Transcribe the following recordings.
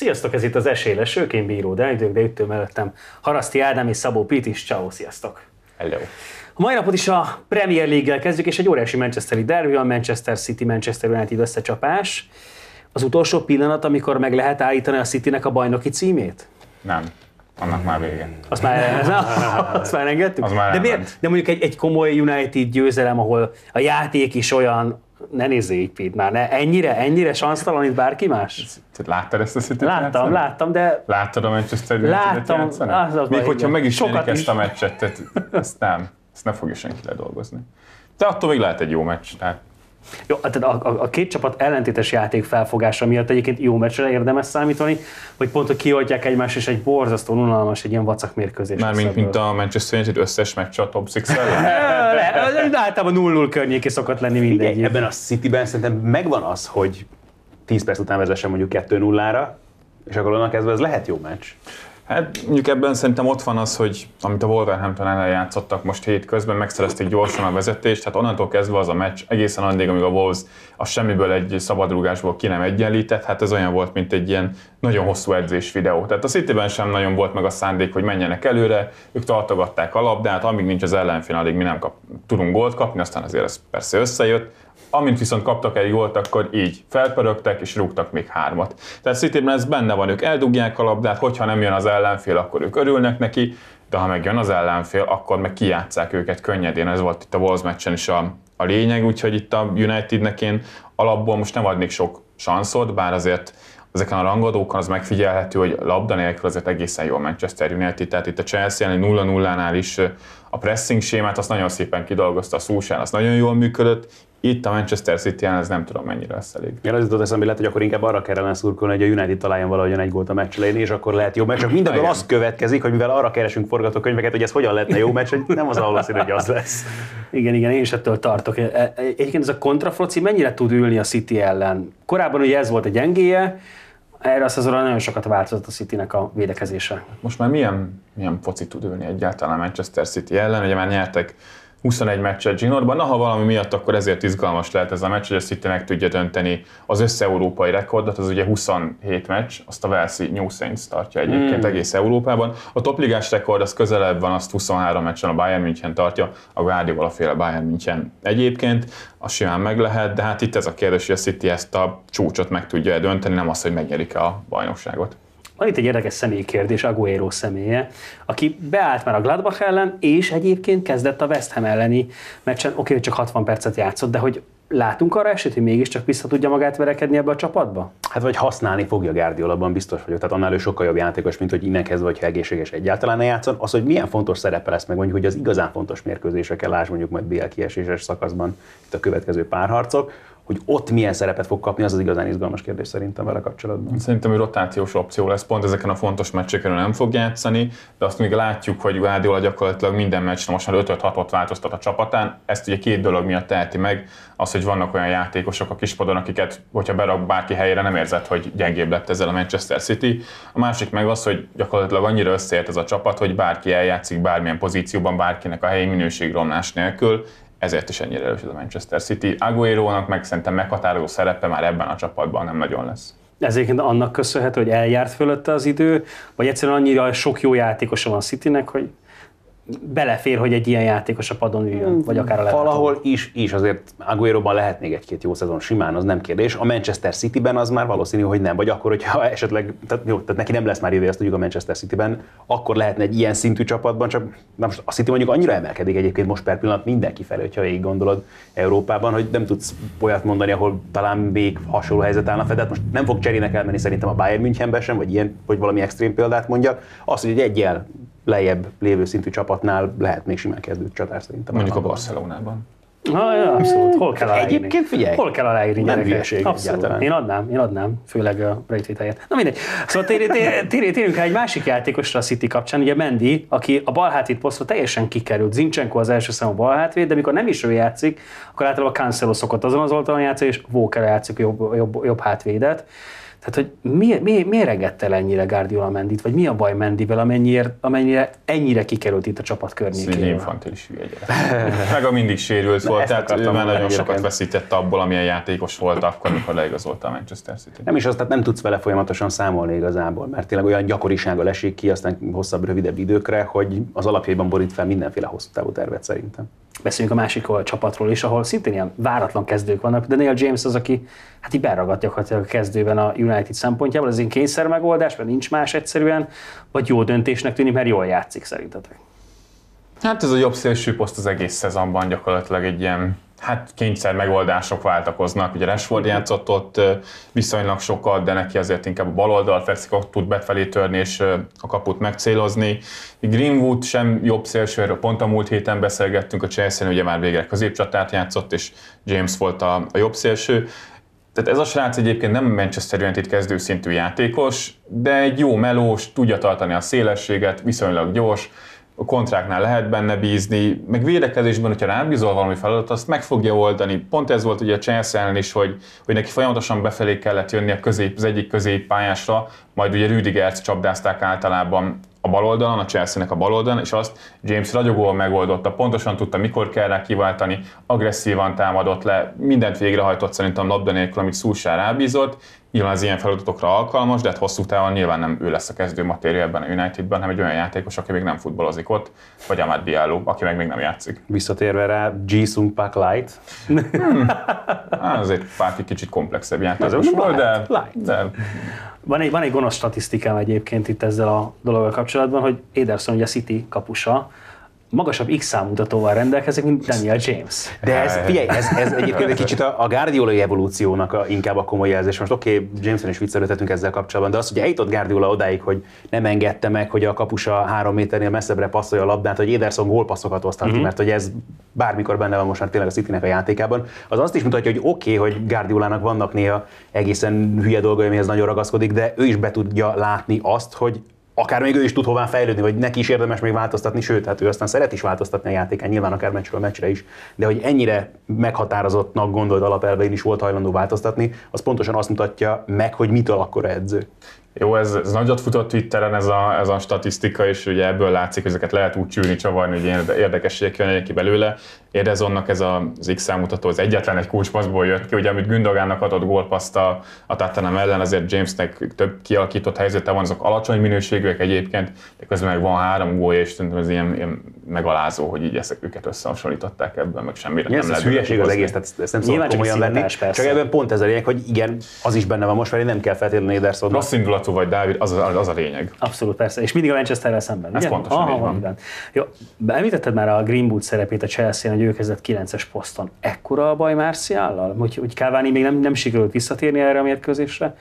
Sziasztok, ez itt az Esélylesők, én Bíró Dávid, de üttő mellettem Haraszti Ádám és Szabó Pit is. Ciao, sziasztok! Hello! A mai napot is a Premier League-gel kezdjük, és egy óriási manchesteri derby, a Manchester City-Manchester United összecsapás. Az utolsó pillanat, amikor meg lehet állítani a Citynek a bajnoki címét? Nem. Annak már vége. Azt már engedtük? Az már de mondjuk egy komoly United győzelem, ahol a játék is olyan, ne nézzél így, Pete, már ne, ennyire sansztalan itt bárki más? Láttad ezt a Cityt? Láttam, de... Láttad a Manchester United-et játszani? Még hogyha meg is nyerik ezt a meccset, tehát ezt ne fogja senki ledolgozni. De attól még lehet egy jó meccs. Tehát... Jó, tehát a két csapat ellentétes játék felfogása miatt egyébként jó meccsre érdemes számítani, hogy pont, hogy kioltják egymást, és egy borzasztó unalmas, egy ilyen vacak mérkőzés. Mármint mint a Manchester United összes meccs a top 6-el? Általában 0-0 környéki szokott lenni mindegy. Ebben a Cityben szerintem megvan az, hogy 10 perc után vezessen mondjuk 2-0-ra, és akkor onnan kezdve ez lehet jó meccs. Hát mondjuk ebben szerintem ott van az, hogy amit a Wolverhampton ellen játszottak most hétközben, megszerezték gyorsan a vezetést, hát onnantól kezdve az a meccs egészen addig, amíg a Wolves a semmiből egy szabadrúgásból ki nem egyenlített, hát ez olyan volt, mint egy ilyen nagyon hosszú edzés videó. Tehát a Cityben sem nagyon volt meg a szándék, hogy menjenek előre, ők tartogatták a labdát, amíg nincs az ellenfél, addig mi nem tudunk gólt kapni, aztán azért ez persze összejött. Amint viszont kaptak egy gólt, akkor így felpörögtek és rúgtak még 3-at. Tehát Cityben ez benne van, ők eldugják a labdát, hogyha nem jön az ellenfél, akkor ők örülnek neki, de ha megjön az ellenfél, akkor meg kijátsszák őket könnyedén. Ez volt itt a Wolves meccsen is a lényeg, úgyhogy itt a Unitednek én alapból most nem adnék sok sanszot, bár azért ezeken a rangadókon az megfigyelhető, hogy labda nélkül azért egészen jó a Manchester United, tehát itt a Chelsea 0-0-nál is a pressing sémát azt nagyon szépen kidolgozta, a Solskjaer, az nagyon jól működött. Itt a Manchester City-en ez nem tudom mennyire lesz elég. Ja, az jutott eszembe, lehet, hogy akkor inkább arra kellene szurkolni, hogy a United találjon valahogyan egy gólt a meccs elején, és akkor lehet jó meccs. Csak mindebből az következik, hogy mivel arra keresünk forgatókönyveket, hogy ez hogyan lehetne jó meccs, hogy nem az valószínű, hogy az lesz. Igen, én is ettől tartok. Egyébként ez a kontrafoci mennyire tud ülni a City ellen? Korábban ugye ez volt a gyengéje, erre a szezonra nagyon sokat változott a Citynek a védekezése. Most már milyen foci tud ülni egyáltalán a Manchester City ellen? Ugye már nyertek 21 meccset zsinórban, ha valami miatt, akkor ezért izgalmas lehet ez a meccs, hogy a City meg tudja dönteni az össze-európai rekordot, az ugye 27 meccs, azt a Walesi New Saints tartja egyébként egész Európában. A topligás rekord az közelebb van, azt 23 meccsen a Bayern München tartja, a Guardiola féle Bayern München egyébként, az simán meg lehet, de hát itt ez a kérdés, hogy a City ezt a csúcsot meg tudja dönteni, nem az, hogy megnyerik a bajnokságot. Van itt egy érdekes személykérdés, Agüero személye, aki beállt már a Gladbach ellen, és egyébként kezdett a West Ham elleni meccsen, oké, hogy csak 60 percet játszott, de hogy látunk arra esélyt, hogy mégiscsak vissza tudja magát verekedni ebbe a csapatba? Hát vagy használni fogja Guardiolában, biztos vagyok. Tehát annál ő sokkal jobb játékos, mint hogy innen kezdve, hogyha egészséges egyáltalán ne játszon. Az, hogy milyen fontos szerepe lesz meg, mondjuk, hogy az igazán fontos mérkőzéseken, lásd mondjuk majd BL kieséses szakaszban itt a következő párharcok, hogy ott milyen szerepet fog kapni, az igazán izgalmas kérdés szerintem vele kapcsolatban. Szerintem ő rotációs opció lesz, pont ezeken a fontos meccseken nem fog játszani, de azt még látjuk, hogy Guardiola gyakorlatilag minden meccsen most már 5-6-ot változtat a csapatán. Ezt ugye két dolog miatt teheti meg, az, hogy vannak olyan játékosok a kispadon, akiket, hogyha berak bárki helyére, nem érzed, hogy gyengébb lett ezzel a Manchester City. A másik meg az, hogy gyakorlatilag annyira összeért ez a csapat, hogy bárki eljátszik bármilyen pozícióban, bárkinek a helyi minőségromlás nélkül. Ezért is ennyire erős ez a Manchester City. Agüerónak meg szerintem meghatározó szerepe már ebben a csapatban nem nagyon lesz. Ez egyébként annak köszönhető, hogy eljárt fölötte az idő, vagy egyszerűen annyira sok jó játékosa van a Citynek, hogy belefér, hogy egy ilyen játékos a padon üljön, vagy akár a lehető. Valahol is azért Agüeróban lehet még egy-két jó szezon simán, az nem kérdés. A Manchester Cityben az már valószínű, hogy nem, vagy akkor, hogyha esetleg, tehát neki nem lesz már jövő, azt tudjuk a Manchester Cityben, akkor lehetne egy ilyen szintű csapatban, csak na most a City mondjuk annyira emelkedik egyébként most per pillanat mindenki felé, hogyha így gondolod Európában, hogy nem tudsz olyat mondani, ahol talán még hasonló helyzet állna fel. Tehát most nem fog cserének elmenni szerintem a Bayern Münchenbe sem, vagy ilyen, hogy valami extrém példát mondjak. Az, hogy egyel lejjebb lévő szintű csapatnál lehet még simán kezdő csatár szerintem. Mondjuk a Barcelonában. Ja, abszolút. Hol kell aláírni? Egyébként figyelj. Hol kell aláírni? Nem hülyeség abszolút. Én adnám, főleg a Braithwaite helyett. Na mindegy. Szóval térjünk rá egy másik játékosra a City kapcsán, ugye Mendy, aki a balhátvéd posztra teljesen kikerült. Zinchenko az első számú balhátvéd, de mikor nem is ő játszik, akkor általában Cancelo szokott azon az oldalon játszani, és Walker játszik jobb hátvédet. Tehát, hogy miért engedte el ennyire Guardiola Mendit, vagy mi a baj Mendivel, amennyire ennyire kikerült itt a csapat környékéről? Ez egy infantilis hülye gyerek. Meg a mindig sérült volt, tehát ő már nagyon sokat veszített abból, amilyen játékos volt akkor, mikor leigazolta a Manchester City. Nem is azt, tehát nem tudsz vele folyamatosan számolni igazából, mert tényleg olyan gyakorisággal esik ki, aztán hosszabb, rövidebb időkre, hogy az alapjaiban borít fel mindenféle hosszú távú tervet szerintem. Beszéljünk a másik csapatról is, ahol szintén ilyen váratlan kezdők vannak, de Neil James az, aki hát így beragadt gyakorlatilag a kezdőben a United szempontjából. Ez egy kényszer megoldás, mert nincs más egyszerűen, vagy jó döntésnek tűnik, mert jól játszik szerintetek? Hát ez a jobb szélső poszt az egész szezonban gyakorlatilag egy ilyen kényszer megoldások váltakoznak. Ugye Rashford játszott ott viszonylag sokat, de neki azért inkább a bal oldal fekszik, ott tud befelé törni és a kaput megcélozni. Greenwood sem jobb szélső, erről pont a múlt héten beszélgettünk, a Chelsea-n ugye már végre középcsatát játszott, és James volt a jobb szélső. Tehát ez a srác egyébként nem Manchester United kezdőszintű játékos, de egy jó melós, tudja tartani a szélességet, viszonylag gyors, a kontráknál lehet benne bízni, meg védekezésben, hogyha rábízol valami feladatot, azt meg fogja oldani. Pont ez volt ugye a Chelsea ellen is, hogy neki folyamatosan befelé kellett jönni az egyik középpályásra, majd ugye Rüdigert csapdázták általában a bal oldalon, a Chelsea-nek a bal oldalon, és azt James ragyogóan megoldotta, pontosan tudta, mikor kell rá kiváltani, agresszívan támadott le, mindent végrehajtott szerintem labda nélkül, amit Solskjaer rábízott. Nyilván az ilyen feladatokra alkalmas, de hát hosszú távon nyilván nem ő lesz a kezdő matéria ebben a Unitedben, hanem egy olyan játékos, aki még nem futballozik ott, vagy Amad Diallo, aki meg még nem játszik. Visszatérve rá, Jisung Park Light. Azért Park egy kicsit komplexebb játékos volt, de... Van egy gonosz statisztikám egyébként itt ezzel a dologgal kapcsolatban, hogy Ederson, ugye a City kapusa, magasabb X mutatóval rendelkezik, mint Daniel James. De ez egyébként egy kicsit a Guardiolai evolúciónak inkább a komoly jelzés. Most Jameson is viccelődhetünk ezzel kapcsolatban, de az, hogy eljutott Guardiola odáig, hogy nem engedte meg, hogy a kapusa 3 méternél messzebbre passzolja a labdát, hogy Ederson gólpasszokat osztott ki, mert hogy ez bármikor benne van most már tényleg a Citynek a játékában. Az azt is mutatja, hogy oké, hogy Guardiolának vannak néha egészen hülye dolgai, amihez nagyon ragaszkodik, de ő is be tudja látni azt, hogy akár még ő is tud hová fejlődni, vagy neki is érdemes még változtatni, sőt, hát ő aztán szeret is változtatni a játékán, nyilván akár meccsről meccsre is, de hogy ennyire meghatározottnak gondolt alapelvein is volt hajlandó változtatni, az pontosan azt mutatja meg, hogy mitől akkora edző. Jó, ez nagyot futott Twitteren ez a statisztika, és ugye ebből látszik, hogy ezeket lehet úgy csűrni, csavarni, hogy érdekességek jönnek ki belőle. Edersonnak ez az X mutató, az egyetlen egy kulcspasszból jött ki, ugye amit Gündogannak adott gólpaszt a Tottenham ellen, azért Jamesnek több kialakított helyzete van, azok alacsony minőségűek egyébként, de közben meg van 3 gólja, és szerintem ez ilyen megalázó, hogy így őket összehasonlították ebben, meg semmire nem lehet. Ez hülyeség az egész, tehát ezt nem szabad komolyan venni. Csak ebben pont ez a lényeg, hogy igen, az is benne van most, mert nem kell feltétlenül Edersonnak. Rossz indulatú vagy, Dávid, az a lényeg. Abszolút, persze, és mindig a Manchesterrel szemben. Ez pontosan így van. Jó, említetted már a Greenwood szerepét a Chelsea-n, hogy ő kezdett 9-es poszton. Ekkora a baj Martiallal? Hogy Cavani még nem sikerült visszatérni erre a mérkőzésre?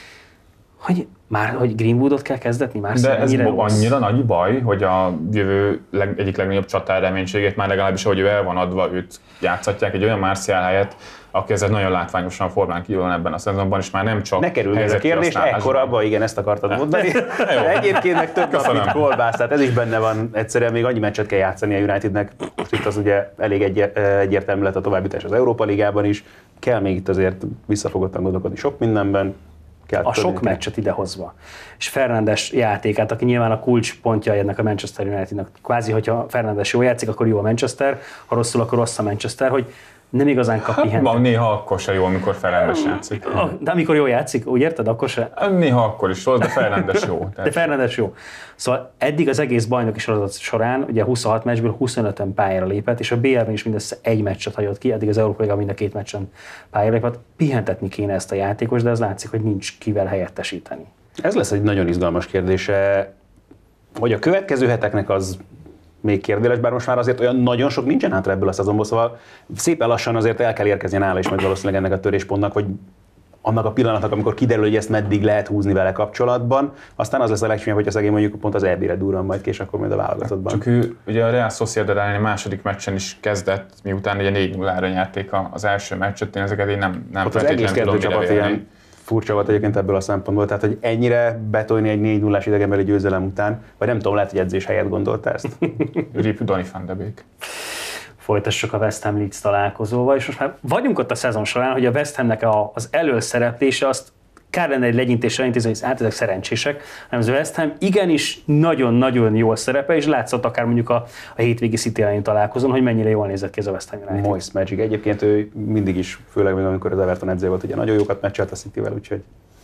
Hogy Greenwoodot kell kezdetni már? De ez annyira nagy baj, hogy a jövő egyik legnagyobb csatár reménységét már legalábbis, ahogy ő el van adva, őt játszhatják egy olyan Martial helyett, aki ezzel nagyon látványosan formán kívül van ebben a szezonban, és már nem csak ne kerülj ez a kérdés, ekkorabban, igen, ezt akartad mondani. Egyébként meg több nap, mint kolbász, tehát ez is benne van, egyszerűen még annyi meccset kell játszani a Unitednek, most itt az ugye elég egyértelmű lett a továbbjutás az Európa Ligában is, kell még itt azért visszafogottan gondolkodni sok mindenben. A sok meccset idehozva. És Fernandes játékát, aki nyilván a kulcspontja ennek a Manchester Unitednak. Kvázi, hogyha Fernandes jól játszik, akkor jó a Manchester, ha rosszul, akkor rossz a Manchester, hogy nem igazán kap pihentet. Néha akkor se jó, amikor Fernandes játszik. De amikor jól játszik, úgy érted, akkor se? Néha akkor is rossz, de Fernandes jó. De Fernandes jó. Szóval eddig az egész bajnoki sorozat során, ugye 26 meccsből 25-ön pályára lépett, és a BL-ben is mindössze egy meccset hagyott ki, eddig az Európa Liga mind a 2 meccsen pályára lépett. Pihentetni kéne ezt a játékos, de az látszik, hogy nincs kivel helyettesíteni. Ez lesz egy nagyon izgalmas kérdése, hogy a következő heteknek az még kérdéles, bár most már azért olyan nagyon sok nincsen hátra ebből a szezonból, szóval szépen lassan azért el kell érkezni nála is, majd valószínűleg ennek a töréspontnak, hogy annak a pillanatnak, amikor kiderül, hogy ezt meddig lehet húzni vele kapcsolatban, aztán az lesz a legcsúnyabb, hogy a szegény mondjuk pont az EB-re durran majd ki, és akkor majd a válogatottban. Csak ő ugye a Real Sociedad elleni második meccsen is kezdett, miután ugye 4-0-ra nyerték az első meccset, én ezeket én nem az egész kezdőcsapat ilyen furcsa volt egyébként ebből a szempontból, tehát hogy ennyire betolni egy 4-0-ás idegenbeli győzelem után, vagy nem tudom, lehet, hogy edzés helyett gondolta ezt. Rip Donny van de Beek. Folytassuk a West Ham Leeds találkozóval, és most már vagyunk ott a szezon során, hogy a West Hamnek az előszereplése azt kár lenne egy legyintésre elintézni, hogy ezek szerencsések, hanem az West Ham igenis nagyon-nagyon jól szerepel, és látszott akár mondjuk a hétvégi City elleni találkozón, hogy mennyire jól nézett ki ez a West Ham United. Moist Magic. Egyébként ő mindig is, főleg még amikor az Everton edző volt, ugye nagyon jókat meccselt a Cityvel, úgyhogy...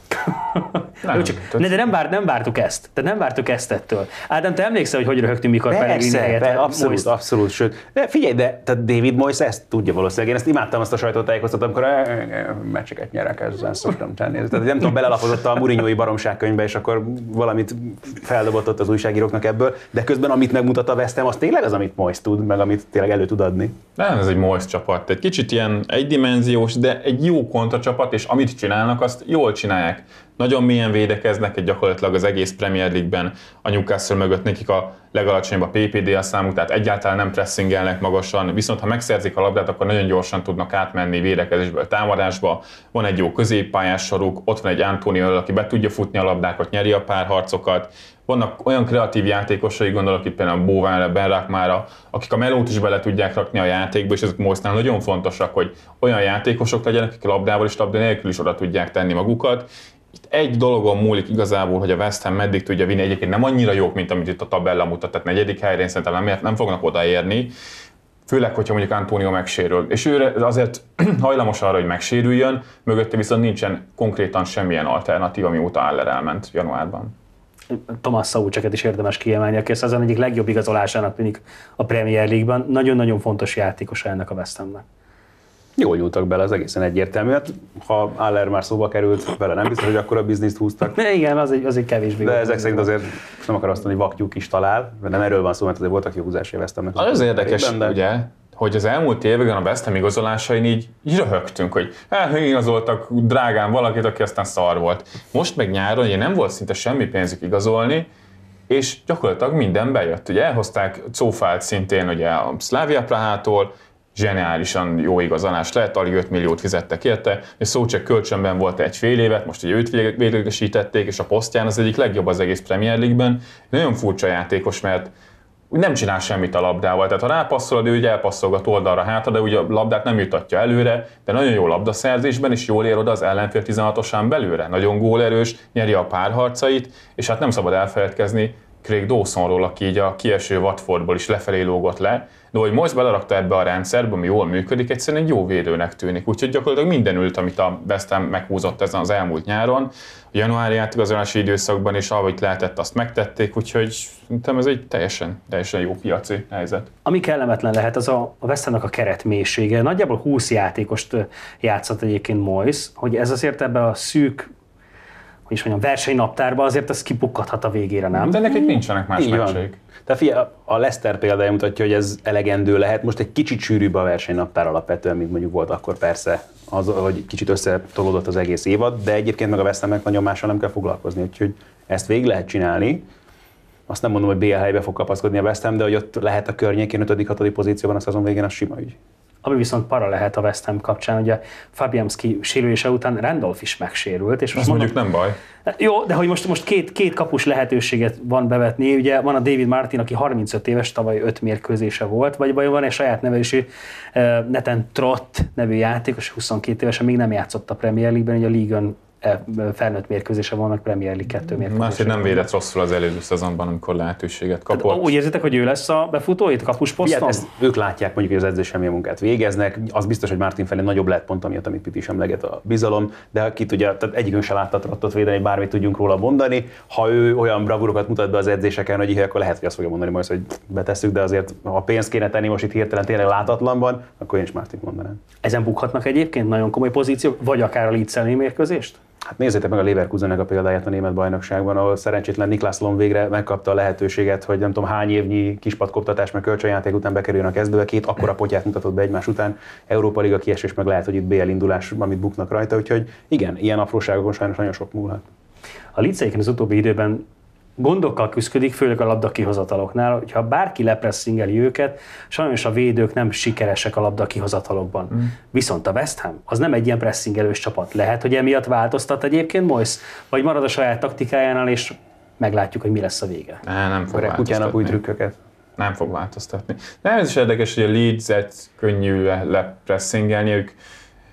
De nem vártuk ezt. Tehát nem vártuk ezt ettől. Ádám, te emlékszel, hogy röhögtünk, mikor Pellegrini helyett abszolút. Sőt, de figyelj, de tehát David Moyes ezt tudja valószínűleg. Én ezt imádtam, azt a sajtótájékoztatót, amikor meccseket nyerek, ezzel szoktam tenni. Tehát nem tudom, belelapozott a Mourinho-i baromságkönyvbe, és akkor valamit feldobott ott az újságíróknak ebből, de közben amit megmutat a West Ham, az tényleg az, amit Moyes tud, meg amit tényleg elő tud adni. Nem, ez egy Moyes csapat. Egy kicsit ilyen egydimenziós, de egy jó kontracsapat, és amit csinálnak, azt jól csinálják. Nagyon mélyen védekeznek, egy gyakorlatilag az egész Premier League-ben a Newcastle mögött nekik a legalacsonyabb a PPD számuk, tehát egyáltalán nem pressingelnek magasan, viszont ha megszerzik a labdát, akkor nagyon gyorsan tudnak átmenni védekezésből támadásba. Van egy jó középpályás soruk, ott van egy Antonio, aki be tudja futni a labdákat, nyeri a párharcokat. Vannak olyan kreatív játékosai, gondolok itt például Bowenre, Ben Rachmára, akik a melót is bele tudják rakni a játékba, és ezek Moyesnál nagyon fontosak, hogy olyan játékosok legyenek, akik labdával és labda nélkül is oda tudják tenni magukat. Itt egy dologon múlik igazából, hogy a West Ham meddig tudja vinni, egyébként nem annyira jók, mint amit itt a tabella mutat, tehát 4. helyre én szerintem nem fognak odaérni, főleg, hogyha mondjuk Antonio megsérül. És ő azért hajlamos arra, hogy megsérüljön, mögötte viszont nincsen konkrétan semmilyen alternatíva, mióta Haller elment januárban. Thomas Součeket is érdemes kiemelni, aki az egyik legjobb igazolásának tűnik a Premier League-ben. Nagyon-nagyon fontos játékos ennek a West Hamnek. Jól nyúltak bele, az egészen egyértelmű. Hát, ha Haller már szóba került, vele nem biztos, hogy akkor a bizniszt húztak. Igen, az egy kevésbé. De ezek szerint azért nem akar azt mondani, hogy vaktyúk is talál, mert nem erről van szó, mert azért voltak jó húzásai West Hamnek. Az érdekes, ugye, hogy az elmúlt években a West Ham igazolásain így röhögtünk, hogy igazoltak drágán valakit, aki aztán szar volt. Most meg nyáron ugye nem volt szinte semmi pénzük igazolni, és gyakorlatilag minden bejött. Ugye elhozták Zofalt szintén ugye a Slavia Prahától, zseniálisan jó igazolás lett, alig 5 milliót fizettek érte, és Souček kölcsönben volt egy fél évet, most ugye őt véglegesítették, és a posztján az egyik legjobb az egész Premier League-ben. Nagyon furcsa játékos, mert úgy nem csinál semmit a labdával, tehát ha rápasszolod, ő ugye elpasszolgat oldalra hátra, de ugye a labdát nem jutatja előre, de nagyon jó labdaszerzésben, és jól ér oda az ellenfél 16-osán belőle. Nagyon gólerős, nyeri a párharcait, és hát nem szabad elfeledkezni Craig Dawsonról, aki így a kieső Watfordból is lefelé lógott le, de hogy Moyes belerakta ebbe a rendszerbe, ami jól működik, egyszerűen egy jó védőnek tűnik. Úgyhogy gyakorlatilag mindenült, amit a West Ham meghúzott ezen az elmúlt nyáron. A januári átigazolási időszakban is, ahogy lehetett, azt megtették, úgyhogy szerintem ez egy teljesen jó piaci helyzet. Ami kellemetlen lehet, az a West Hamnak a keretmélysége. Nagyjából 20 játékost játszott egyébként Moyes, hogy ez azért ebbe a szűk, hogy is mondjam, versenynaptárba azért ez kipukkadhat a végére, nem? De nekik nincsenek más meccseik. Tehát figyelj, a Leicester példája mutatja, hogy ez elegendő lehet. Most egy kicsit sűrűbb a versenynaptár alapvetően, mint mondjuk volt akkor persze, az, hogy kicsit összetolódott az egész évad, de egyébként meg a West Hamnek nagyon mással nem kell foglalkozni, úgyhogy ezt végig lehet csinálni. Azt nem mondom, hogy BL helybe fog kapaszkodni a West Ham, de hogy ott lehet a környékén 5.-6. pozícióban a szezon végén, az sima ügy. Ami viszont para lehet a West Ham kapcsán, ugye Fabianski sérülése után Randolph is megsérült. És most mondjuk nem baj. Jó, de hogy most két kapus lehetőséget van bevetni, ugye van a David Martin, aki 35 éves, tavaly 5 mérkőzése volt, vagy van egy saját nevelésű Nathan Trott nevű játékos, 22 évesen még nem játszott a Premier League-ben, ugye a Ligue felnőtt mérkőzése van, meg Premier League 2 mérkőzése. Máshogy nem védett rosszul az előző szezonban, amikor lehetőséget kapott. Úgy érzitek, hogy ő lesz a befutó itt kapusposzton? Ők látják mondjuk, hogy az edző semmilyen munkát végeznek. Az biztos, hogy Martin felé nagyobb lehet pont amiatt, amit Pipi is emleget, a bizalom, de akit ugye, tehát egyikünk sem látta Trottot védeni, bármit tudjunk róla mondani. Ha ő olyan bravúrokat mutat be az edzéseken, hogy akkor lehet, hogy azt fogja mondani majd, hogy betesszük, de azért ha pénzt kéne tenni most itt hirtelen tényleg látatlanban, akkor én is Martint mondanám. Ezen bukhatnak egyébként nagyon komoly pozíciók, vagy akár a Leeds elleni mérkőzést? Hát nézzétek meg a Leverkusennek a példáját a német bajnokságban, ahol szerencsétlen Niklas Lom végre megkapta a lehetőséget, hogy nem tudom hány évnyi kispadkoptatás meg kölcsönjáték után bekerüljön a kezdőbe, 2 akkora potyát mutatott be egymás után, Európa Liga kiesés, meg lehet, hogy itt BL indulás, amit buknak rajta, úgyhogy igen, ilyen apróságokon sajnos nagyon sok múlhat. A Leeds az utóbbi időben gondokkal küszködik, főleg a labda kihozataloknál, hogyha bárki lepresszingeli őket, sajnos a védők nem sikeresek a labda kihozatalokban. Viszont a West Ham az nem egy ilyen pressingelős csapat. Lehet, hogy emiatt változtat egyébként Moyes, vagy marad a saját taktikájánál, és meglátjuk, hogy mi lesz a vége. Nem fog változtatni. Új trükköket. Nem fog változtatni. De ez is érdekes, hogy a Leeds-et könnyű lepressingelni, ők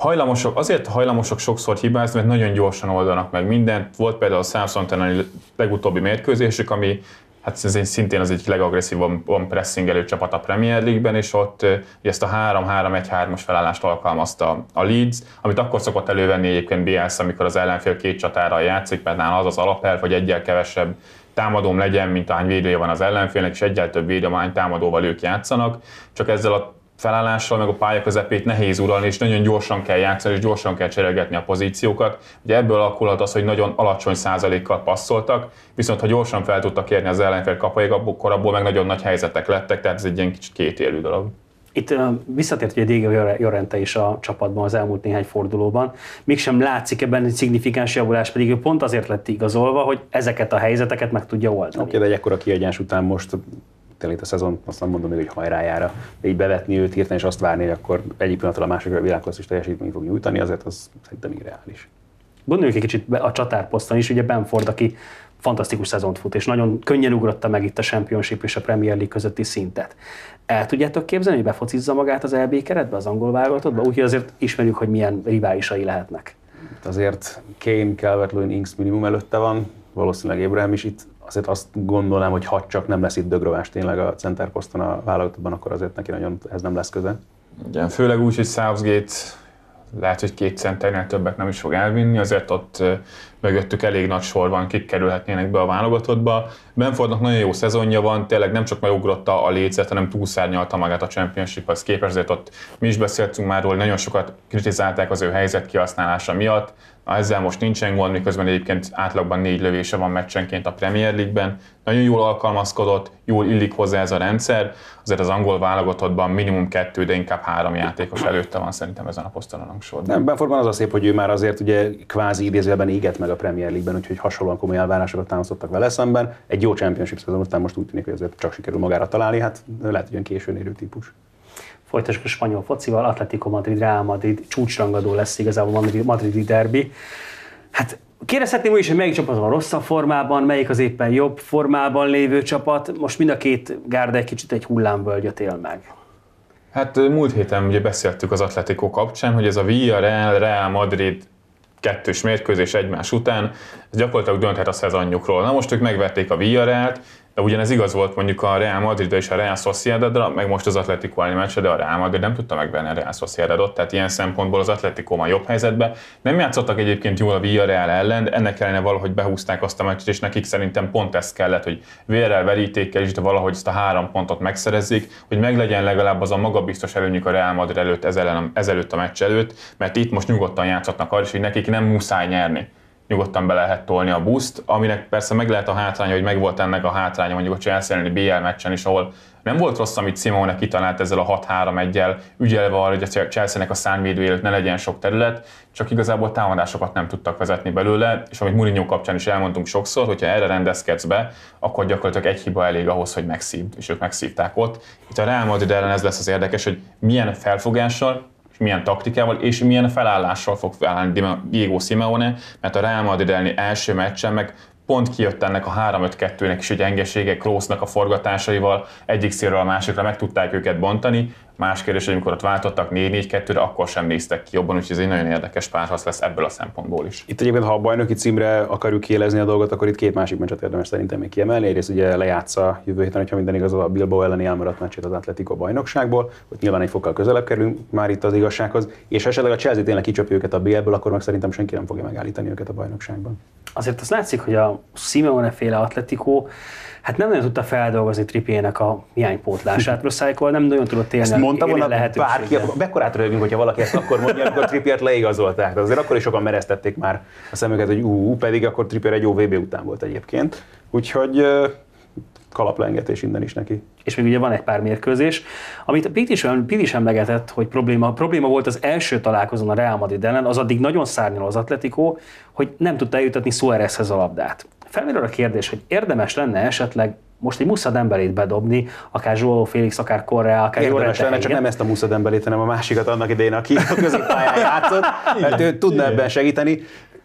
Azért hajlamosok sokszor hibázni, mert nagyon gyorsan oldanak meg mindent. Volt például a Southampton legutóbbi mérkőzésük, ami hát szintén az egyik legagresszívabban pressingelő csapat a Premier League-ben, és ott ezt a 3-3-1-3-as felállást alkalmazta a Leeds, amit akkor szokott elővenni egyébként Bielsa, amikor az ellenfél két csatárral játszik, mert nála az alapelv, hogy egyel kevesebb támadóm legyen, mint ahány védője van az ellenfélnek, és egyel több védő, ahány támadóval ők játszanak. Csak ezzel a felállással, meg a pálya közepét nehéz uralni, és nagyon gyorsan kell játszani, és gyorsan kell cserélgetni a pozíciókat. Ugye ebből alakulhat az, hogy nagyon alacsony százalékkal passzoltak, viszont ha gyorsan fel tudtak érni az ellenfél kapuig, akkor abból meg nagyon nagy helyzetek lettek, tehát ez egy ilyen kicsit kétélű dolog. Itt visszatért ugye Diego Llorente is a csapatban az elmúlt néhány fordulóban. Mégsem látszik ebben egy szignifikáns javulás, pedig ő pont azért lett igazolva, hogy ezeket a helyzeteket meg tudja oldani. Oké, de egy ekkora kiegyens után most tényleg a szezon, azt nem mondom még, hogy hajrájára, de így bevetni őt hirtelen és azt várni, hogy akkor egyik pillanatról a másikra világklasszis teljesítményt fog nyújtani, azért az szerintem irreális. Gondoljuk egy kicsit a csatárposzton is, ugye Bamford, aki fantasztikus szezont fut, és nagyon könnyen ugrotta meg itt a Championship és a Premier League közötti szintet. El tudjátok képzelni, hogy befocizza magát az EB keretbe, az angol válogatottba? Úgyhogy azért ismerjük, hogy milyen riválisai lehetnek. Azért Kane, Calvert-Lewin, Ings minimum előtte van, valószínűleg Abraham is itt. Azért azt gondolnám, hogy ha csak nem lesz itt dögrovás tényleg a center poszton a válogatottban, akkor azért neki nagyon ez nem lesz köze. Igen, főleg úgy, hogy Southgate lehet, hogy 2 centernél többet nem is fog elvinni, azért ott mögöttük elég nagy sor van, kik kerülhetnének be a válogatottba. Benfordnak nagyon jó szezonja van, tényleg nem csak megugrotta a lécet, hanem túlszárnyalta magát a Championship-hoz képest, azért ott mi is beszéltünk már róla, nagyon sokat kritizálták az ő helyzet kihasználása miatt. Ezzel most nincsen gond, miközben egyébként átlagban 4 lövése van meccsenként a Premier League-ben. Nagyon jól alkalmazkodott, jól illik hozzá ez a rendszer. Azért az angol válogatottban minimum 2, de inkább 3 játékos előtte van szerintem ezen a poszton a rangsorban. Nem, Benfordban az a szép, hogy ő már azért ugye kvázi idézőjelben égett meg a Premier League-ben, úgyhogy hasonlóan komoly elvárásokat támasztottak vele szemben. Egy jó Championship szezon után most úgy tűnik, hogy ezért csak sikerül magára találni, hát lehet, hogy olyan későn érő típus. Folytassuk a spanyol focival, Atletico Madrid, Real Madrid, csúcsrangadó lesz igazából madridi derbi. Hát kérdezhetném úgy is, hogy melyik csapat van rosszabb formában, melyik az éppen jobb formában lévő csapat. Most mind a két gárda egy kicsit egy hullámvölgyet él meg. Hát múlt héten ugye beszéltük az Atletico kapcsán, hogy ez a Villarreal, Real Madrid 2-s mérkőzés egymás után, ez gyakorlatilag dönthet a szezonjukról. Na most ők megverték a Villarrealt, de ugyanez igaz volt mondjuk a Real Madridra és a Real Sociedadra, meg most az Atletico elleni meccsre, de a Real Madrid nem tudta megverni a Real Sociedadot, tehát ilyen szempontból az Atletico van jobb helyzetben. Nem játszottak egyébként jól a Villarreal ellen, de ennek ellenére valahogy behúzták azt a meccset, és nekik szerintem pont ez kellett, hogy vérrel, verítékkel is, de valahogy ezt a 3 pontot megszerezzék, hogy meglegyen legalább az a magabiztos előnyük a Real Madrid előtt, ezelőtt a meccs előtt, mert itt most nyugodtan játszhatnak arra is, hogy nekik nem muszáj nyerni. Nyugodtan be lehet tolni a buszt, aminek persze meg lehet a hátránya, hogy megvolt ennek a hátránya mondjuk a Chelsea elleni BL meccsen is, ahol nem volt rossz, amit Simeone kitalált ezzel a 6-3-1-jel, ügyelve arra, hogy a Chelsea-nek a szárnyvédő előtt ne legyen sok terület, csak igazából támadásokat nem tudtak vezetni belőle, és amit Mourinho kapcsán is elmondtunk sokszor, hogyha erre rendezkedsz be, akkor gyakorlatilag egy hiba elég ahhoz, hogy megszívd, és ők megszívták ott. Itt a Real Madrid ellen ez lesz az érdekes, hogy milyen felfogással, milyen taktikával és milyen felállással fog felállni Diego Simeone, mert a Real Madrid elleni első meccsen meg pont kijött ennek a 3-5-2-nek is a gyengesége, Kroosnak a forgatásaival, egyik szélről a másikra meg tudták őket bontani. Más kérdés, hogy amikor ott váltottak 4-4-2-re, akkor sem néztek ki jobban, úgyhogy ez egy nagyon érdekes párharc lesz ebből a szempontból is. Itt egyébként, ha a bajnoki címre akarjuk kielezni a dolgot, akkor itt 2 másik meccset érdemes szerintem még kiemelni. Egyrészt ugye lejátsza jövő héten, hogyha minden igaz, a Bilbao elleni elmaradt meccsét az Atletico bajnokságból, hogy nyilván egy fokkal közelebb kerülünk már itt az igazsághoz, és ha esetleg a Chelsea tényleg kicsapja őket a BL-ből, akkor meg szerintem senki nem fogja megállítani őket a bajnokságban. Azért az látszik, hogy a Simeone féle Atletico hát nem nagyon tudta feldolgozni Trippiernek a hiánypótlását. Rosszálykor nem nagyon tudott élni. Ezt mondta volna bárki, bekkorát rövünk, hogyha valaki ezt akkor mondja, amikor Trippiert leigazolták. De azért akkor is sokan mereztették már a szemüket, hogy pedig akkor Trippier egy jó VB után volt egyébként. Úgyhogy kalaplengetés innen is neki. És még ugye van egy pár mérkőzés, amit Pitt is emlegetett, hogy probléma volt az első találkozón a Real Madrid ellen, az addig nagyon szárnyal az Atletico, hogy nem tudta eljutatni Suárezhez a labdát. Felmerül a kérdés, hogy érdemes lenne esetleg most egy Moussa Dembélét bedobni, akár João Félix, akár Correa, akár érdemes lenne, csak nem ezt a Moussa Dembélét, hanem a másikat annak idején, aki a középpályán játszott, mert ő tudna ebben segíteni.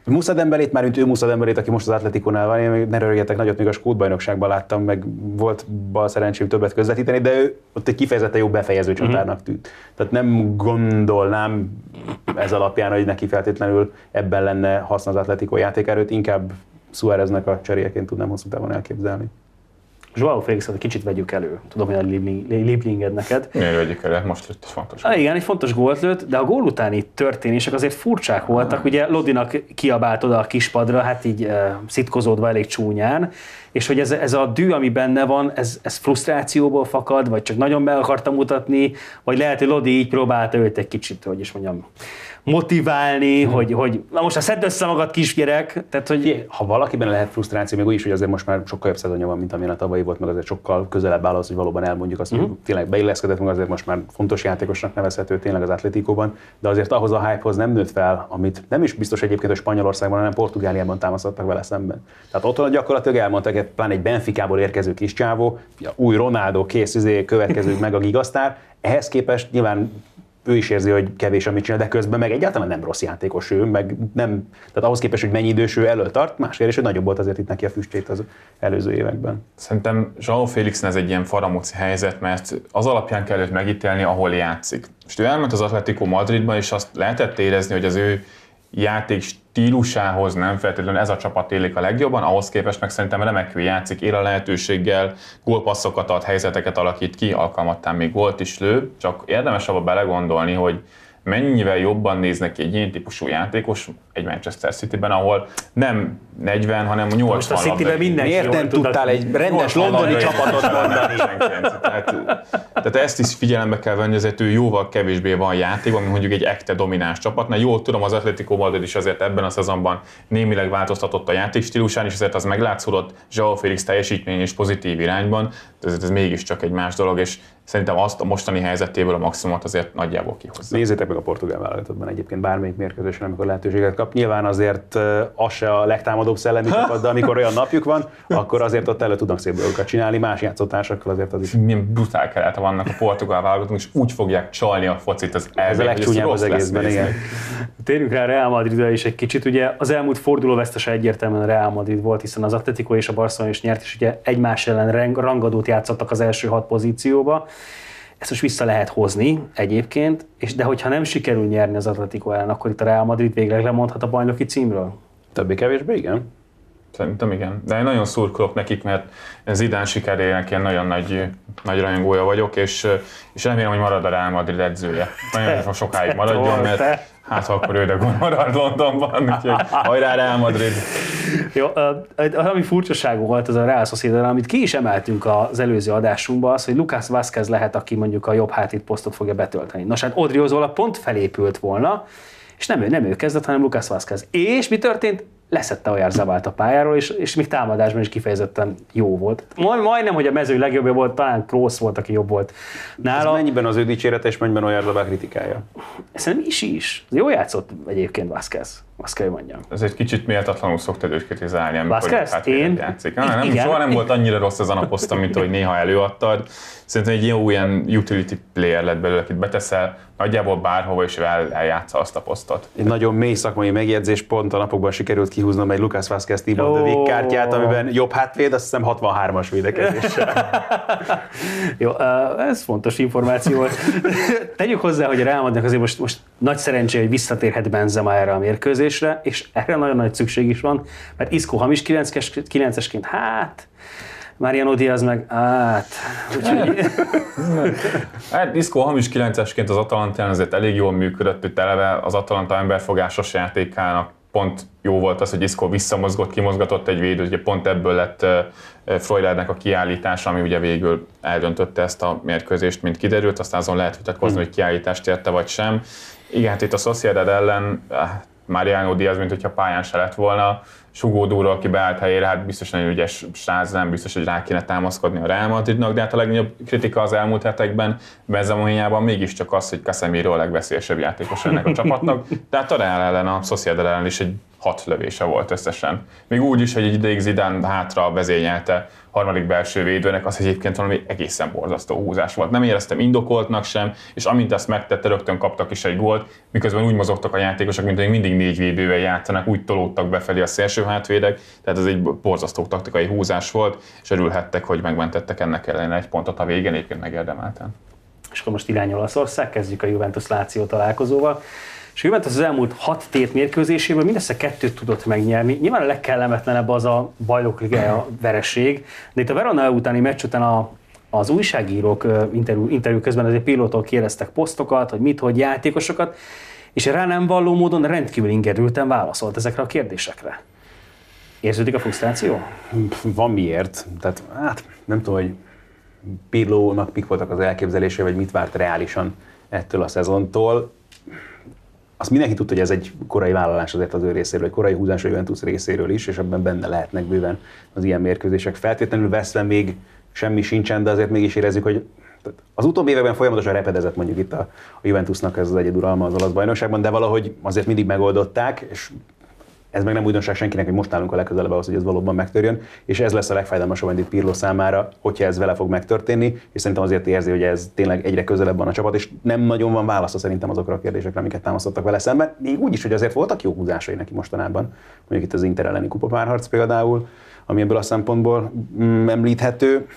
Moussa Dembélét, mármint ő Moussa Dembélét, aki most az Atleticónál van, én ne röhögjetek nagyot, még a Skót bajnokságban láttam, meg volt bal szerencsém többet közvetíteni, de ő ott egy kifejezetten jó befejező csatárnak tűnt. Tehát nem gondolnám ez alapján, hogy neki feltétlenül ebben lenne haszna az Atletico játékerőt, inkább Suáreznek a cseréjeként tudnám hosszú távon elképzelni. Joao Félixet kicsit vegyük elő. Tudom, hogy a Lieblinged neked. Miért vegyük elő? Most lőtt, és fontos. Igen, egy fontos gólt lőtt, de a gól utáni történések azért furcsák voltak. Ugye Lodinak kiabált oda a kispadra, hát így szitkozódva elég csúnyán, és hogy ez a dű, ami benne van, ez frusztrációból fakad, vagy csak nagyon be akarta mutatni, vagy lehet, hogy Lodi így próbálta őt egy kicsit, hogy is mondjam, motiválni, hogy na most szedd össze magad, kisgyerek. Tehát, hogy... Ha valakiben lehet frusztráció, még úgy is, hogy azért most már sokkal jobb szezonja van, mint amilyen a tavalyi volt, meg azért sokkal közelebb áll az, hogy valóban elmondjuk azt, hogy tényleg beilleszkedett, meg azért most már fontos játékosnak nevezhető tényleg az Atleticóban, de azért ahhoz a hype-hoz nem nőtt fel, amit nem is biztos egyébként, hogy Spanyolországban, hanem Portugáliában támasztottak vele szemben. Tehát otthon gyakorlatilag elmondták, pláne egy Benficából érkező kis csávó, új Ronaldo, kész következő meg a gigasztár, ehhez képest nyilván ő is érzi, hogy kevés, amit csinál, de közben meg egyáltalán nem rossz játékos ő, meg nem, tehát ahhoz képest, hogy mennyi idős ő elől tart, más kérdés, hogy nagyobb volt azért itt neki a füstjét az előző években. Szerintem Joao Félixen ez egy ilyen faramúci helyzet, mert az alapján kell őt megítélni, ahol játszik. És ő elment az Atletico Madridba, és azt lehetett érezni, hogy az ő játék stílusához nem feltétlenül ez a csapat élik a legjobban, ahhoz képest meg szerintem remekül játszik, él a lehetőséggel, gólpasszokat ad, helyzeteket alakít ki, alkalmattán még volt is lő, csak érdemes abba belegondolni, hogy mennyivel jobban néznek ki egy ilyen típusú játékos egy Manchester Cityben, ahol nem 40, hanem 80 most a Cityben mindenki miért nem tudtál egy rendes londoni csapatot mondani? Tehát ezt is figyelembe kell venni, ezért ő jóval kevésbé van játékban, mint mondjuk egy ekte domináns csapatnál. Jól tudom, az Atletico Madrid is azért ebben a szezonban némileg változtatott a játékstílusán, és ezért az meglátszódott Joao Félix teljesítmény és pozitív irányban, de ez mégiscsak egy más dolog, és szerintem azt a mostani helyzetéből a maximumot azért nagyjából kihozza. Nézzétek meg a portugál válogatottban egyébként bármelyik mérkőzésen, amikor lehetőséget kap. Nyilván azért az se a legtámadóbb szellemi csapat, de amikor olyan napjuk van, akkor azért ott elő tudnak szép dolgokat csinálni, más játszótársakkal azért az is. Milyen brutál kelete vannak a portugál válogatók, és úgy fogják csalni a focit, ez a legcsúnyább az egészben, igen. Térjünk rá a Real Madridra is egy kicsit. Ugye az elmúlt forduló vesztese egyértelműen a Real Madrid volt, hiszen az Atletico és a Barcelona is nyert, és ugye egymás ellen rangadót játszottak az első 6 pozícióba. Ezt most vissza lehet hozni egyébként, de hogyha nem sikerül nyerni az Atletico ellen, akkor itt a Real Madrid végleg lemondhat a bajnoki címről? Többé-kevésbé, igen. Szerintem igen. De én nagyon szurkolok nekik, mert Zidane sikerének ilyen nagyon nagy rajongója vagyok, és remélem, hogy marad a Real Madrid edzője. Nagyon sokáig maradjon, mert hát ha akkor ő de marad Londonban, úgyhogy hajrá Real Madrid! Jó, ami furcsaság volt az a Real Sociedad, amit ki is emeltünk az előző adásunkban, az, hogy Lucas Vázquez lehet, aki mondjuk a jobb hátvéd posztot fogja betölteni. Nos, hát Odriozola pont felépült volna, és nem ő kezdett, hanem Lucas Vázquez. És mi történt? Leszette Oyarzabalt a pályáról, és még támadásban is kifejezetten jó volt. Majdnem, hogy a mező legjobbja volt, talán Kroos volt, aki jobb volt nála. Ez mennyiben az ő dicsérete, és mennyiben Oyarzabal kritikája? Szerintem is. Jó játszott egyébként Vázquez. Azt kell, hogy mondjam. Ez egy kicsit méltatlanul szoktad őt kritizálni, amikor én játszik. Soha nem volt annyira rossz ez a naposzta, mint ahogy néha előadtad. Szerintem egy ilyen utility player lett belőle, akit beteszel, nagyjából bárhova is eljátsza azt a posztot. Egy nagyon mély szakmai megjegyzés, pont a napokban sikerült kihúznom egy Lucas Vázquez Team of the Week kártyát, amiben jobb hátvéd, azt hiszem 63-as védekezéssel. Jó, ez fontos információ volt. Tegyük hozzá, hogy a Real Madridnak azért most nagy szerencsé, hogy visszatérhet Benzema erre a mérkőzésre, és erre nagyon nagy szükség is van, mert Isco hamis 9-esként, hát Mariano Diaz meg, Hát Isco hamis 9-esként az Atalantán azért elég jól működött, itt eleve az Atalanta emberfogásos játékának pont jó volt az, hogy Isco visszamozgott, kimozgatott egy védőt, ugye pont ebből lett Freulernek a kiállítása, ami ugye végül eldöntötte ezt a mérkőzést, mint kiderült, aztán azon lehet vitatkozni, hogy kiállítást érte vagy sem. Igen, hát itt a Sociedad ellen Mariano Diaz, mint hogyha pályán se lett volna, Sugó Dúró, aki beállt helyére, hát biztos nagyon ügyes srác, nem biztos, hogy rá kéne támaszkodni a Real Madridnak, de hát a legnagyobb kritika az elmúlt hetekben Benzema hiányában mégiscsak az, hogy Casemiro a legveszélyesebb játékos ennek a csapatnak, de hát a Real ellen, a Sociedad ellen is egy 6 lövése volt összesen. Még úgy is, hogy egy ideig Zidane hátra vezényelte harmadik belső védőnek, az egyébként valami egészen borzasztó húzás volt. Nem éreztem indokoltnak sem, és amint ezt megtette, rögtön kaptak is egy gólt, miközben úgy mozogtak a játékosok, mint hogy mindig 4 védővel játszanak, úgy tolódtak befelé a szélső hátvédek, tehát ez egy borzasztó taktikai húzás volt, és örülhettek, hogy megmentettek ennek ellenére egy pontot a végén, egyébként megérdemelten. És akkor most irány Olaszország, kezdjük a Juventus-Láció találkozóval. És a Juventus az elmúlt 6 tét mérkőzéséből mindössze 2 tudott megnyerni. Nyilván a legkellemetlenebb az a bajnok ligája vereség, de itt a Verona utáni meccs után az újságírók interjú közben azért Pirlótól kérdeztek posztokat, hogy mit, hogy játékosokat, és rá nem valló módon rendkívül ingerülten válaszolt ezekre a kérdésekre. Érződik a frusztráció? Van miért. Tehát hát nem tudom, hogy Pirlónak mik voltak az elképzelései, vagy mit várt reálisan ettől a szezontól. Azt mindenki tudta, hogy ez egy korai vállalás azért az ő részéről, egy korai húzás a Juventus részéről is, és ebben benne lehetnek bőven az ilyen mérkőzések. Feltétlenül veszve még semmi sincsen, de azért mégis érezzük, hogy az utóbbi években folyamatosan repedezett mondjuk itt a Juventusnak ez az egyeduralma az olasz bajnokságban, de valahogy azért mindig megoldották, és ez meg nem újdonság senkinek, hogy most állunk a legközelebb ahhoz, hogy ez valóban megtörjön, és ez lesz a legfájdalmasabb eddig Pirlo számára, hogyha ez vele fog megtörténni, és szerintem azért érzi, hogy ez tényleg egyre közelebb van a csapat, és nem nagyon van válasza szerintem azokra a kérdésekre, amiket támasztottak vele szemben. Még úgy is, hogy azért voltak jó húzásai neki mostanában, mondjuk itt az Inter elleni kupapárharc például, ami ebből a szempontból említhető,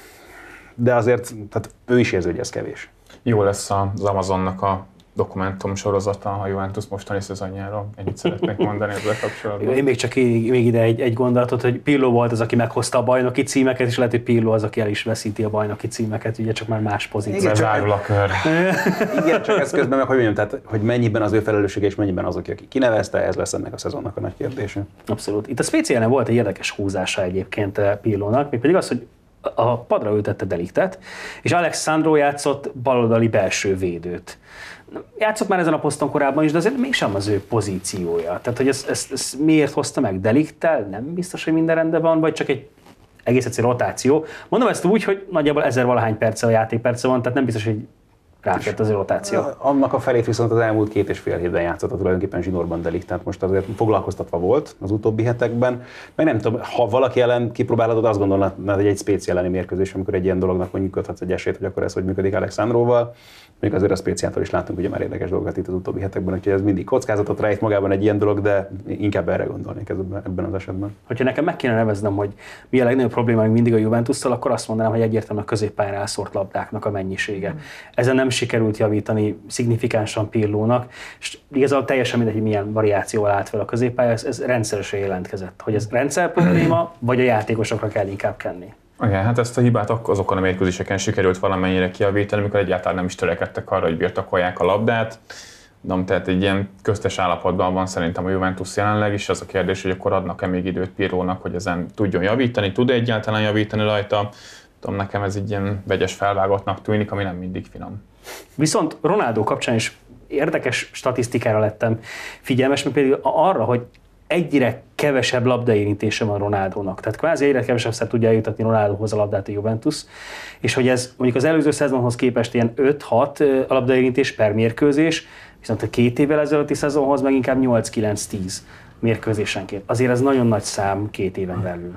de azért tehát ő is érzi, hogy ez kevés. Jó lesz az Amazonnak a dokumentum sorozata a Juventus mostani szezonjáról. Ennyit szeretnék mondani ezzel kapcsolatban. Én még ide egy gondolatot, hogy Pirlo volt az, aki meghozta a bajnoki címeket, és lehet, hogy Pirlo az, aki el is veszíti a bajnoki címeket, ugye csak már más pozíció. Zárul a kör. Igen, csak ez közben meg, hogy mondjam, tehát, hogy mennyiben az ő felelőssége, és mennyiben az, aki kinevezte, ez lesz ennek a szezonnak a nagy kérdése. Abszolút. Itt a Spezia-nél volt egy érdekes húzása egyébként Pirlónak, mégpedig az, hogy a padra ültette De Ligtet, és Alexandro játszott baloldali belső védőt. Játszott már ezen a poszton korábban is, de azért mégsem az ő pozíciója. Tehát, hogy ezt miért hozta meg De Ligttel? Nem biztos, hogy minden rendben van, vagy csak egy egész egyszerű rotáció. Mondom ezt úgy, hogy nagyjából 1000-valahány perce a játékperce van, tehát nem biztos, hogy ráfért az ő rotáció. Annak a felét viszont az elmúlt 2,5 hétben játszott tulajdonképpen zsinórban De Ligt, tehát most azért foglalkoztatva volt az utóbbi hetekben. Meg nem tudom, ha valaki ellen kipróbálhatod, azt gondolnád, hogy egy Spezia elleni mérkőzés, amikor egy ilyen dolognak mondjuk köthetsz egy esélyt, hogy akkor ez hogy működik Alexandróval. Még azért a Speziától is látunk ugye már érdekes dolgokat itt az utóbbi hetekben, úgyhogy ez mindig kockázatot rejt magában egy ilyen dolog, de inkább erre gondolnék ebben az esetben. Hogyha nekem meg kéne neveznem, hogy mi a legnagyobb probléma még mindig a Juventusszal, akkor azt mondanám, hogy egyértelműen a középpályán elszórt labdáknak a mennyisége. Ezen nem sikerült javítani szignifikánsan Pirlónak, és igazából teljesen mindegy, hogy milyen variációval állt fel a középpálya, ez rendszeresen jelentkezett. Hogy ez rendszer probléma, vagy a játékosokra kell inkább kenni. Igen, hát ezt a hibát azokon a mérkőzéseken sikerült valamennyire kijavítani, amikor egyáltalán nem is törekedtek arra, hogy birtokolják a labdát. Tehát egy ilyen köztes állapotban van szerintem a Juventus jelenleg is. Az a kérdés, hogy akkor adnak-e még időt Pirlónak, hogy ezen tudjon javítani, tud-e egyáltalán javítani rajta. Tudom, nekem ez egy ilyen vegyes felvágottnak tűnik, ami nem mindig finom. Viszont Ronaldo kapcsán is érdekes statisztikára lettem figyelmes, mert például arra, hogy egyre kevesebb labdaérintése van Ronaldónak. Tehát kvázi egyre kevesebbszer tudja eljutatni Ronaldohoz a labdát a Juventus, és hogy ez mondjuk az előző szezonhoz képest ilyen 5-6 labdaérintés per mérkőzés, viszont a 2 évvel ezelőtti szezonhoz meg inkább 8-9-10 mérkőzésenként. Azért ez nagyon nagy szám 2 éven belül.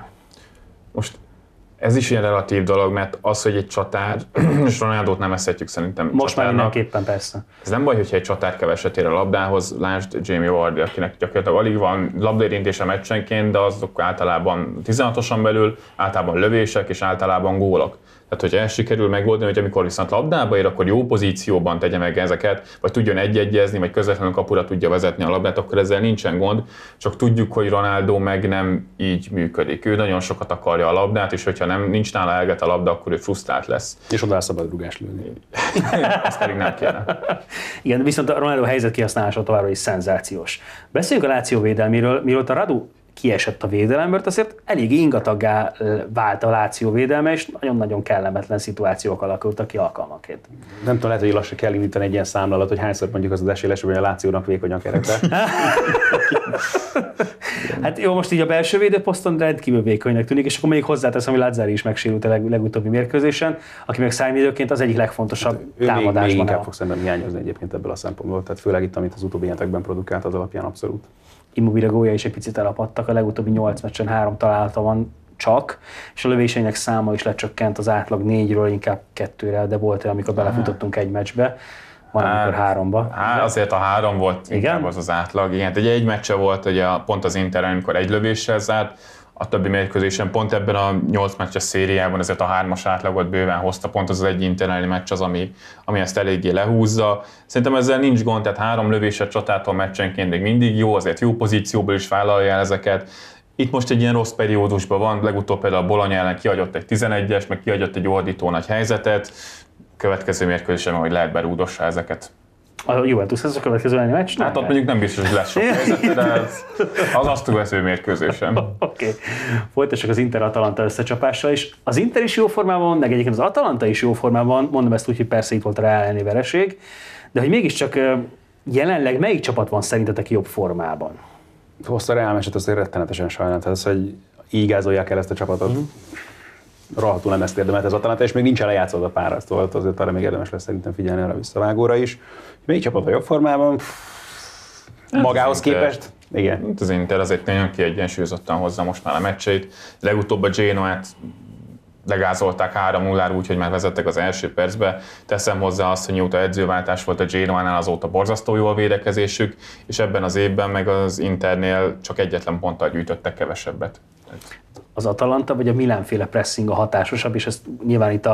Most ez is ilyen relatív dolog, mert az, hogy egy csatár, és Ronaldót nem eszhetjük szerintem most csatárnak. Már mindenképpen persze. Ez nem baj, hogyha egy csatár keveset ér a labdához, lásd Jamie Vardy, akinek gyakorlatilag alig van labdaérintése meccsenként, de azok általában 16-oson belül, általában lövések és általában gólok. Tehát, hogyha ez sikerül megoldani, hogy amikor viszont labdába ér, akkor jó pozícióban tegye meg ezeket, vagy tudjon egy-egyezni, vagy közvetlenül kapura tudja vezetni a labdát, akkor ezzel nincsen gond. Csak tudjuk, hogy Ronaldo meg nem így működik. Ő nagyon sokat akarja a labdát, és hogyha nincs nála elget a labda, akkor ő frusztrált lesz. És oda szabadrugást lőni. Azt pedig nem kéne. Igen, viszont a Ronaldo helyzet kihasználása továbbra is szenzációs. Beszéljünk a Láció védelméről, mióta Radu kiesett a védelemből, azért elég ingataggá vált a Láció védelme, és nagyon-nagyon kellemetlen szituációk alakultak ki alkalmanként. Nem tudom, lehet, hogy lassan kell indítani egy ilyen számlalat, hogy hányszor mondjuk az az esélyesebb, hogy a Lációnak vékony a kerete. Hát jó, most így a belső védőposzton rendkívül vékonynak tűnik, és akkor még hozzáteszem, hogy Lazzari is megsérült a legutóbbi mérkőzésen, aki meg szájvédőként az egyik legfontosabb támadásban. Még inkább fog szerintem hiányozni egyébként ebből a szempontból, tehát főleg itt, amit az utóbbi hetekben produkált, az alapján abszolút. Immobile gólja is egy picit elapadtak, a legutóbbi 8 meccsen 3 találata van csak, és a lövéseinek száma is lecsökkent az átlag 4-ről inkább 2-re, de volt olyan, amikor belefutottunk egy meccsbe, van amikor 3-ba. Azért a 3 volt inkább az átlag. Igen, egy meccse volt, ugye pont az Inter, amikor egy lövéssel zárt, a többi mérkőzésen pont ebben a 8 meccses szériában ezért a 3-as átlagot bőven hozta, pont az egy Inter meccs az, ami ezt eléggé lehúzza. Szerintem ezzel nincs gond, tehát 3 lövéset csatától meccsenként még mindig jó, azért jó pozícióból is vállalja el ezeket. Itt most egy ilyen rossz periódusban van, legutóbb például a Bologna ellen kiadott egy 11-es, meg kiadott egy ordító nagy helyzetet, következő mérkőzésen hogy lehet berúdossa ezeket. A Juventus ez a következő elleni meccs? Hát ott mondjuk nem biztos, hogy lesz sok helyzete, de az azt követő mérkőzésen. Oké. Folytassuk az Inter-Atalanta összecsapással is. Az Inter is jó formában van, meg egyébként az Atalanta is jó formában, mondom ezt úgy, hogy persze itt volt a Real elleni vereség, de hogy mégiscsak jelenleg melyik csapat van szerintetek jobb formában? Azt a Real meccset azért rettenetesen sajnálom, az, hogy így gázolják el ezt a csapatot. Rohadtul nem ezt érdemelt az Atalanta, és még nincsen lejátszódva a pára, szóval azért arra még érdemes lesz szerintem figyelni arra visszavágóra is. Melyik csapat a jobb formában? Magához képest? Igen. Az Inter azért nagyon kiegyensúlyozottan hozza most már a meccseit. Legutóbb a Genoát legázolták 3-0-ra, úgyhogy már vezettek az első percbe. Teszem hozzá azt, hogy mióta edzőváltás volt a Genoánál, azóta borzasztó jó a védekezésük, és ebben az évben meg az Internél csak egyetlen ponttal gyűjtöttek kevesebbet. Az Atalanta vagy a Milán-féle pressing a hatásosabb, és ezt nyilván itt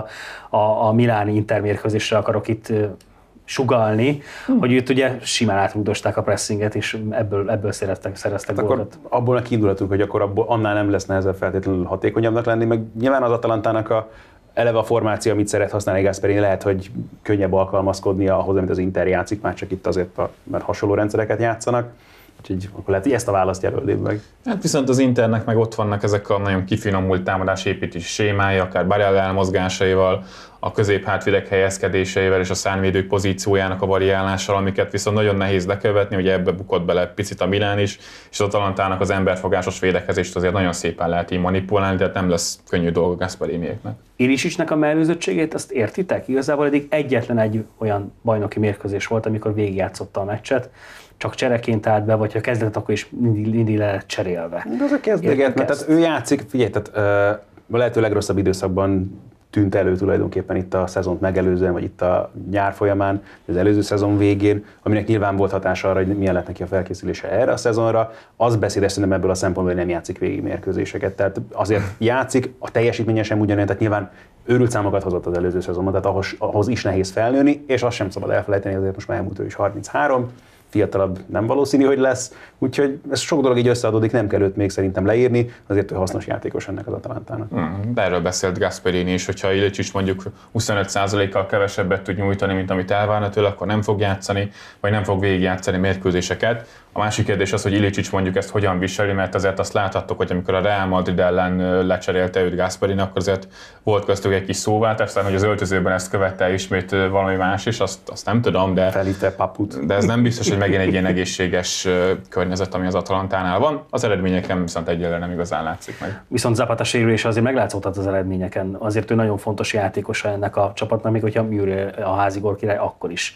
a Miláni Inter mérkőzésre akarok itt sugallni, hogy itt ugye simán átrúdosták a pressinget, és ebből szereztek gólokat. Akkor abból a kiindulatunk, hogy akkor abból annál nem lesz nehezebb feltétlenül hatékonyabbnak lenni, meg nyilván az Atalantának eleve a formáció, amit szeret használni Gasperini, lehet, hogy könnyebb alkalmazkodnia ahhoz, amit az Inter játszik, már csak itt azért, mert hasonló rendszereket játszanak. Úgyhogy akkor lehet, hogy ezt a választ jelölnéd meg. Hát viszont az Internek meg ott vannak ezek a nagyon kifinomult támadásépítési sémái, akár Barella elmozgásaival, a középhátvédek helyezkedéseivel és a szárnyvédők pozíciójának a variálással, amiket viszont nagyon nehéz lekövetni, ugye ebbe bukott bele picit a Milán is, és az Atalantának az emberfogásos védekezést azért nagyon szépen lehet így manipulálni, tehát nem lesz könnyű dolga Gasperiniéknek. Ilisicsnek a mellőzöttségét, azt értitek? Igazából eddig egyetlen egy olyan bajnoki mérkőzés volt, amikor végigjátszotta a meccset, csak csereként állt be, vagy ha kezdett, akkor is mindig le lett cserélve. De az a kezdeget, mert tehát ő játszik, figyelj, tehát a lehető legrosszabb időszakban tűnt elő tulajdonképpen itt a szezont megelőzően, vagy itt a nyár folyamán, az előző szezon végén, aminek nyilván volt hatása arra, hogy milyen lett neki a felkészülése erre a szezonra, az beszédes szerintem ebből a szempontból, hogy nem játszik végig mérkőzéseket. Tehát azért játszik, a teljesítménye sem ugyanolyan, tehát nyilván őrült számokat hozott az előző szezonban, tehát ahhoz is nehéz felnőni, és azt sem szabad elfelejteni, azért most már elmúlt ő is 33, fiatalabb nem valószínű, hogy lesz, úgyhogy ez sok dolog így összeadódik, nem kell őt még szerintem leírni, azért ő hasznos játékos ennek az Atalantának. De erről beszélt Gasperini is, hogyha Ilicic mondjuk 25%-kal kevesebbet tud nyújtani, mint amit elvárna tőle, akkor nem fog játszani, vagy nem fog végigjátszani mérkőzéseket. A másik kérdés az, hogy Ilicic mondjuk ezt hogyan viseli, mert azért azt láthattok, hogy amikor a Real Madrid ellen lecserélte őt Gasperini, akkor azért volt köztük egy kis szóváltás, aztán hogy az öltözőben ezt követte ismét valami más is, azt nem tudom, de Felhívta Paput. De ez nem biztos, hogy megint egy ilyen egészséges környezet, ami az Atalantánál van. Az eredményeken viszont egyelőre nem igazán látszik meg. Viszont Zapata sérülése azért meglátszott az eredményeken. Azért ő nagyon fontos játékosa ennek a csapatnak, még hogyha Muriel a házigól király, akkor is.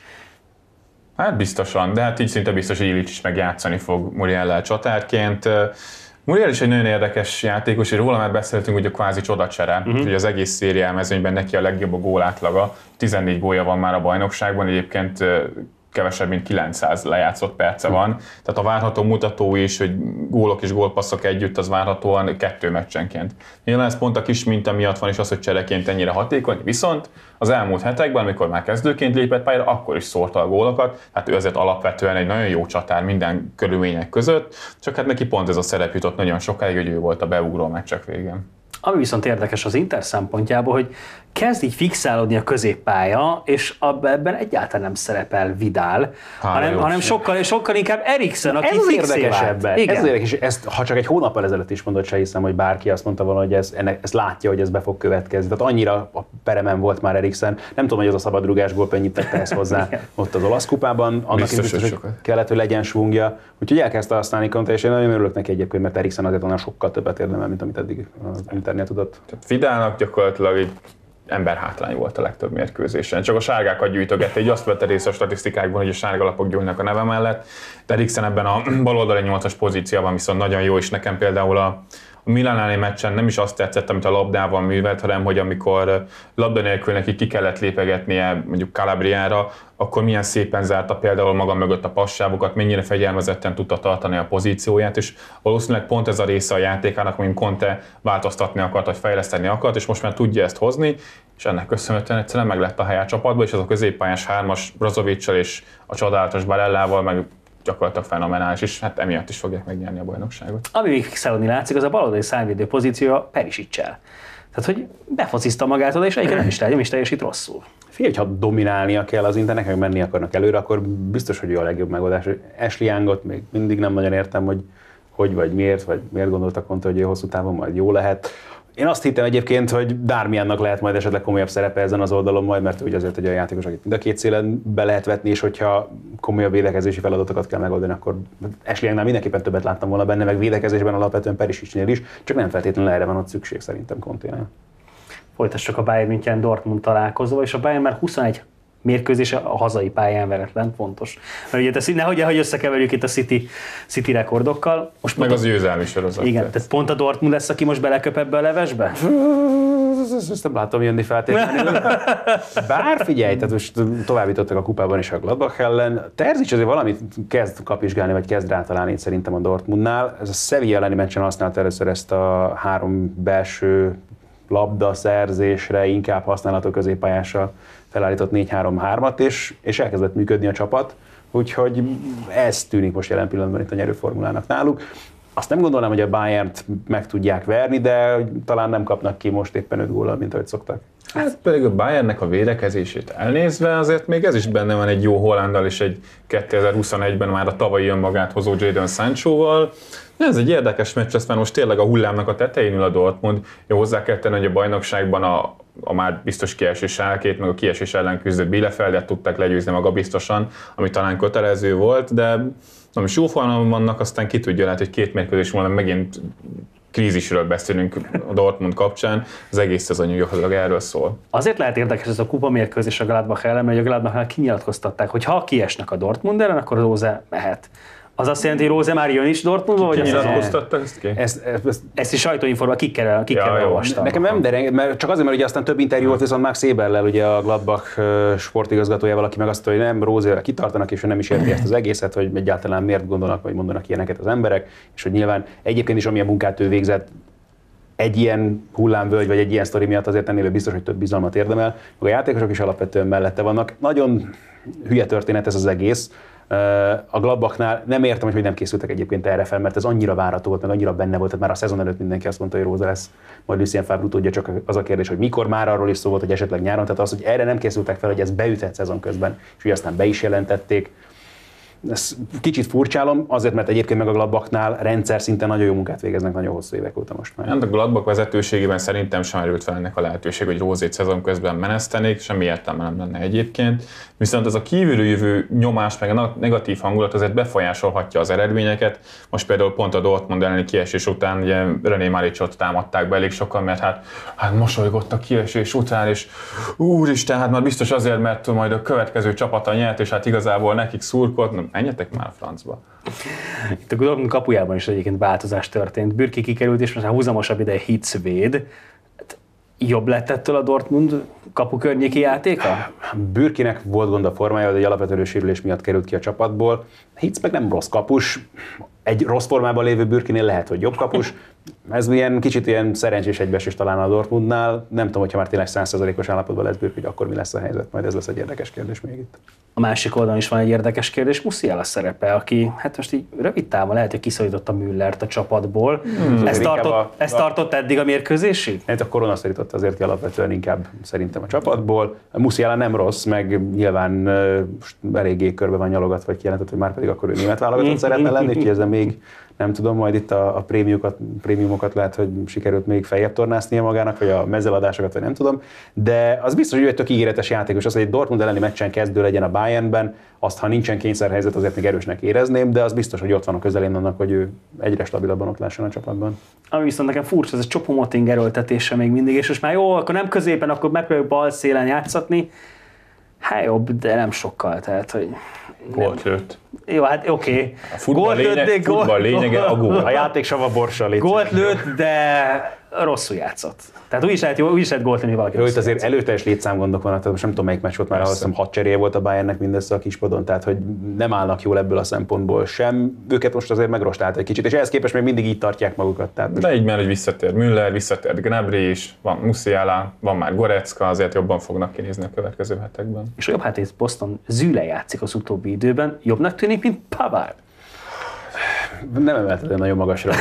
Hát biztosan, de hát így szinte biztos, hogy Illich is megjátszani fog Muriellel csatárként. Muriel is egy nagyon érdekes játékos, és róla már beszéltünk, hogy a kvázi csodacsere, hogy az egész szériámezőnyben neki a legjobb a gólátlaga, 14 gólja van már a bajnokságban, egyébként kevesebb, mint 900 lejátszott perce van. Tehát a várható mutató is, hogy gólok és gólpasszok együtt, az várhatóan 2 meccsenként. Nyilván ez pont a kis minta miatt van is az, hogy csereként ennyire hatékony, viszont az elmúlt hetekben, amikor már kezdőként lépett pályára, akkor is szórta a gólokat, hát ő azért alapvetően egy nagyon jó csatár minden körülmények között, csak hát neki pont ez a szerep jutott nagyon sokáig, hogy ő volt a beugró meccsek végén. Ami viszont érdekes az Inter szempontjából, hogy kezd így fixálódni a középpálya, és ebben egyáltalán nem szerepel Vidal, hanem sokkal inkább Eriksen, aki ez az érdekesebb. Ez az érdekes, ezt, ha csak egy hónappal ezelőtt is mondott, se hiszem, hogy bárki azt mondta volna, hogy ezt látja, hogy ez be fog következni. Tehát annyira a peremen volt már Eriksen. Nem tudom, hogy az a szabadrugás gól mennyit tette ezt hozzá ott az olasz kupában. Annak biztos, hogy kellett, hogy legyen svungja. Úgyhogy elkezdte használni Conte, és én nagyon örülök neki egyébként, mert Eriksen azért annál sokkal többet érdemel, mint amit eddig az Internél tudott. Tehát Vidalnak gyakorlatilag emberhátrány volt a legtöbb mérkőzésen. Csak a sárgákat gyűjtögette, így azt vette részt a statisztikákban, hogy a sárgalapok gyújnak a neve mellett. De Eriksen ebben a baloldali 8-as pozícióban viszont nagyon jó, és nekem például a Milan elleni meccsen nem is azt tetszett, amit a labdával művelt, hanem hogy amikor labda nélkül neki ki kellett lépegetnie mondjuk Calabriára, akkor milyen szépen zárta például maga mögött a passávokat, mennyire fegyelmezetten tudta tartani a pozícióját, és valószínűleg pont ez a része a játékának, amin Conte változtatni akart, vagy fejleszteni akart, és most már tudja ezt hozni, és ennek köszönhetően egyszerűen meg lett a helye a csapatban, és az a középpályás 3-as Brozovic-sal és a csodálatos Barellával meg gyakorlatilag fenomenális, és hát emiatt is fogják megnyerni a bajnokságot. Ami még fixálódni látszik, az a baloldali szárvédő pozíciója Perisic-sel. Tehát, hogy befociszta magát oda, és egyébként nem is teljesít rosszul. Figyelj, ha dominálnia kell az Internek, meg menni akarnak előre, akkor biztos, hogy ő a legjobb megoldás. Ashley Youngot még mindig nem nagyon értem, hogy vagy miért gondoltak Conte, hogy hosszú távon majd jó lehet. Én azt hittem egyébként, hogy Darmiannak lehet majd esetleg komolyabb szerepe ezen az oldalon majd, mert ugye azért egy olyan játékos, akit mind a két szélen be lehet vetni, és hogyha komolyabb védekezési feladatokat kell megoldani, akkor Ashley Youngnál mindenképpen többet láttam volna benne, meg védekezésben alapvetően Perisicnél is, csak nem feltétlenül erre van ott szükség szerintem Conténál. Folytassuk a Bayern München Dortmund találkozó, és a Bayern már 21 mérkőzése a hazai pályán veretlen, fontos. Mert ugye nehogy összekeverjük itt a City rekordokkal. Most meg az győzelmi sorozat. Igen, tehát pont a Dortmund lesz, aki most beleköp ebbe a levesbe? Ezt nem látom jönni feltétlenül. Bár figyelj, tehát most továbbítottak a kupában is a Gladbach ellen. Terzic azért valamit kezd kapizsgálni, vagy kezd rátalálni szerintem a Dortmundnál. Ez a Sevilla elleni meccsen használta először ezt a 3 belső labda szerzésre inkább használható középpályásra felállított 4-3-3-at, és elkezdett működni a csapat, úgyhogy ez tűnik most jelen pillanatban itt a nyerőformulának náluk. Azt nem gondolnám, hogy a Bayernt meg tudják verni, de talán nem kapnak ki most éppen 5 góllal, mint ahogy szoktak. Hát pedig a Bayernnek a védekezését elnézve, azért még ez is benne van egy jó Hollanddal és egy 2021-ben már a tavalyi önmagát hozó Jadon Sanchoval. Ez egy érdekes meccs, ezt már most tényleg a hullámnak a tetején ül a Dortmund. Jó, hozzá kell tenni, hogy a bajnokságban a már biztos kiesés Schalkét, meg a kiesés ellen küzdött Bielefeldet tudták legyőzni maga biztosan, ami talán kötelező volt, de nem is jó formában vannak, aztán ki tudja, lehet, hogy 2 mérkőzés múlva megint krízisről beszélünk a Dortmund kapcsán, az egész szezon gyakorlatilag erről szól. Azért lehet érdekes ez a kupa mérkőzés a Gladbach ellen, mert a Gladbachnál kinyilatkoztatták, hogy ha kiesnek a Dortmund ellen, akkor Rose mehet. Az azt jelenti, hogy Rose már jön is Dortmundba, vagy nyilatkoztatta ezt ki? Ezt is sajtóinformáció kikkel olvastam. Nekem nem, de mert csak azért, mert ugye aztán több interjú volt viszont Max Eberlel, ugye a Gladbach sportigazgatójával, aki meg azt mondja, hogy nem Rose kitartanak, és ő nem is érti ezt az egészet, hogy egyáltalán miért gondolnak, vagy mondanak ilyeneket az emberek, és hogy nyilván egyébként is amilyen munkát ő végzett, egy ilyen hullámvölgy, vagy egy ilyen sztori miatt azért ennél biztos, hogy több bizalmat érdemel, meg a játékosok is alapvetően mellette vannak. Nagyon hülye történet ez az egész. A Gladbachnál nem értem, hogy nem készültek egyébként erre fel, mert ez annyira várható volt, meg annyira benne volt, tehát már a szezon előtt mindenki azt mondta, hogy Rose lesz, majd Lucien Favre tudja, csak az a kérdés, hogy mikor, már arról is szó volt, hogy esetleg nyáron, tehát az, hogy erre nem készültek fel, hogy ez beüthet szezon közben, és ugye aztán be is jelentették. Ezt kicsit furcsálom, azért, mert egyébként meg a Gladbachnál rendszer szinten nagyon jó munkát végeznek nagyon hosszú évek óta most már. A Gladbach vezetőségében szerintem sem erült fel ennek a lehetőség, hogy Rosét szezon közben menesztenék, semmi értelme nem lenne egyébként. Viszont ez a kívülről jövő nyomás, meg a negatív hangulat azért befolyásolhatja az eredményeket. Most például pont a Dortmund elleni kiesés után ugye René Maricsot támadták be elég sokan, mert hát mosolygott a kiesés után, és úristen, hát már biztos azért, mert majd a következő csapata nyert, és hát igazából nekik szurkolt. Menjetek már a francba. Itt a Dortmund kapujában is egyébként változás történt. Bürki kikerült, és most már húzamosabb ideje Hitz véd. Jobb lett ettől a Dortmund kapu környéki játéka? Bürkinek volt gond a formája, de egy alapvető sérülés miatt került ki a csapatból. Hitz meg nem rossz kapus. Egy rossz formában lévő Bürkinél lehet, hogy jobb kapus. Ez kicsit ilyen szerencsés egybeesés talán a Dortmundnál. Nem tudom, hogyha már tényleg 100%-os állapotban lesz Bürki, hogy akkor mi lesz a helyzet. Majd ez lesz egy érdekes kérdés még itt. A másik oldalon is van egy érdekes kérdés, Musiala szerepe, aki hát most így rövid távon lehet, hogy kiszorította Müllert a csapatból. Ezt tartott eddig a mérkőzésig? Hát a korona szorította azért ki alapvetően inkább szerintem a csapatból. Musiala nem rossz, meg nyilván eléggé körbe van nyalogatva, vagy kijelentett, hogy már pedig akkor ő német válogatott szeretne lenni, úgyhogy ezzel még Nem tudom, majd itt a prémiumokat lehet, hogy sikerült még feljebb tornásznia magának, vagy a mezeladásokat, vagy nem tudom, de az biztos, hogy ő egy tök ígéretes játékos. Az, hogy egy Dortmund elleni meccsen kezdő legyen a Bayernben, azt, ha nincsen kényszerhelyzet, azért még erősnek érezném, de az biztos, hogy ott van a közelén annak, hogy ő egyre stabilabban ott lásson a csapatban. Ami viszont nekem furcsa, ez a Choupo-Moting erőltetése még mindig, és most már jó, akkor nem középen, akkor megpróbáljuk bal szélen játszatni. Hát jobb, de nem sokkal, tehát, hogy... Gólt lőtt. Jó, hát oké. A futball lényege a gól. A játék sava borsa légy. Gólt lőtt, de rosszul játszott. Tehát úgy is lehet gólt lőni valaki. Jó, itt azért előteljes létszámgondok vannak, tehát most nem tudom, melyik meccs volt már, azt hiszem 6 cseréje volt a Bayernnek mindössze a kispadon, tehát hogy nem állnak jól ebből a szempontból sem. Őket most azért megrostált egy kicsit, és ehhez képest még mindig így tartják magukat. Tehát de így már, hogy visszatér Müller, visszatért Gnabry is, van Musiala, van már Goretzka, azért jobban fognak kinézni a következő hetekben. És a jobb hátvéd Boston Züle játszik az utóbbi időben, jobbnak tűnik, mint Pavard. Nem emelted nagyon magasra.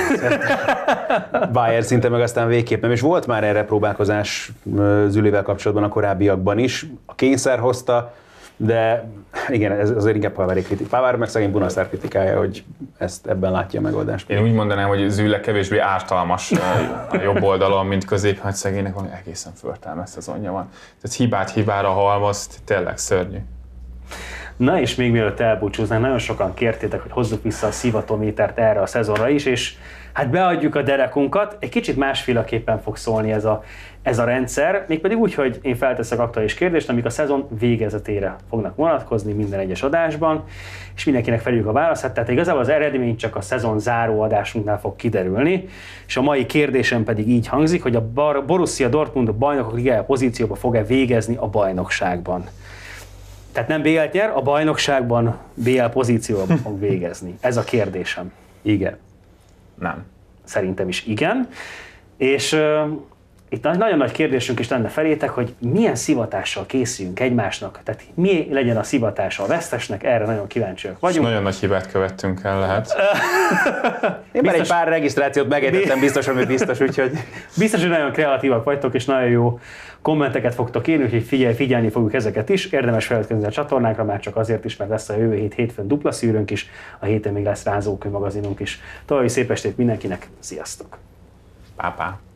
Bayern szinte meg aztán végképp nem, és volt már erre próbálkozás Zülével kapcsolatban a korábbiakban is. A kényszer hozta, de igen, ez azért inkább Pavard kritik. Pavard meg szegény Bunaszár kritikája, hogy ebben látja a megoldást. Én úgy mondanám, hogy Züle kevésbé ártalmas a jobb oldalon, mint középen, hogy szegénynek valami egészen föltámadt szezonja van. Tehát hibát hibára halmozt, tényleg szörnyű. Na és még mielőtt elbúcsúznánk, nagyon sokan kértétek, hogy hozzuk vissza a szivatométert erre a szezonra is, és hát beadjuk a derekunkat. Egy kicsit másféleképpen fog szólni ez a rendszer, mégpedig úgy, hogy én felteszek aktuális kérdést, amik a szezon végezetére fognak vonatkozni minden egyes adásban, és mindenkinek felüljük a válaszát. Tehát igazából az eredmény csak a szezon záró adásunknál fog kiderülni, és a mai kérdésem pedig így hangzik, hogy a Borussia Dortmund a Bajnokok Ligája pozícióba fog-e végezni a bajnokságban. Tehát nem BL-t nyer, a bajnokságban BL pozícióban fog végezni. Ez a kérdésem. Igen. Nem. Szerintem is igen. És itt nagyon nagy kérdésünk is lenne felétek, hogy milyen szivatással készüljünk egymásnak. Tehát mi legyen a szivatása a vesztesnek, erre nagyon kíváncsiak vagyunk. És nagyon nagy hibát követtünk el, lehet. Én már egy pár regisztrációt megejtettem, biztos, úgyhogy... Biztos, hogy nagyon kreatívak vagytok, és nagyon jó kommenteket fogtok írni, úgyhogy figyelni fogjuk ezeket is. Érdemes feliratkozni a csatornánkra, már csak azért is, mert lesz a jövő hétfőn dupla szűrőnk is, a héten még lesz rázókönyv magazinunk is. További szép estét mindenkinek, sziasztok! Pá.